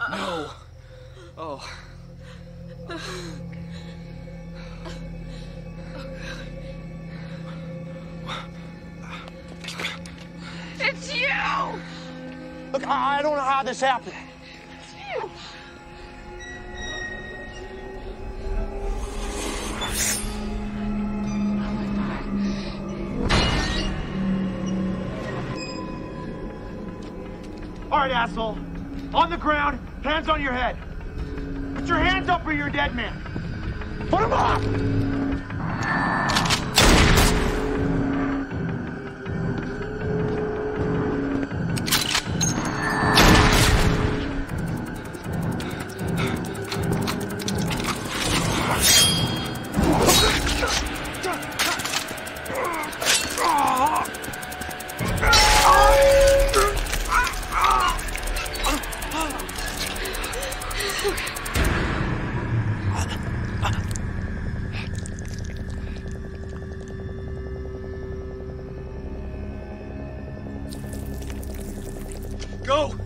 No. Oh. It's you! Look, I don't know how this happened. It's you! All right, asshole. On the ground, hands on your head. Put your hands up or you're a dead man. Put them up! Go!